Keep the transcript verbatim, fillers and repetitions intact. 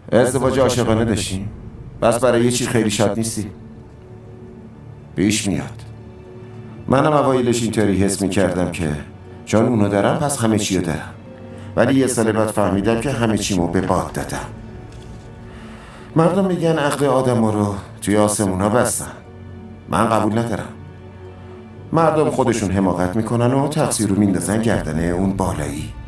ازدواج عاشقانه داشتیم؟ بس برای یه چی خیلی شاد نیستی؟ پیش میاد. منم اوایلش اینطوری حس میکردم که چون اونو دارم پس همه چیو دارم، ولی یه سال بعد فهمیدم که همه چیمو به باد دادم. مردم میگن عقل آدم رو توی آسمونا بستن، من قبول ندارم. مردم خودشون حماقت میکنن و تقصیر رو میندازن گردن اون بالایی.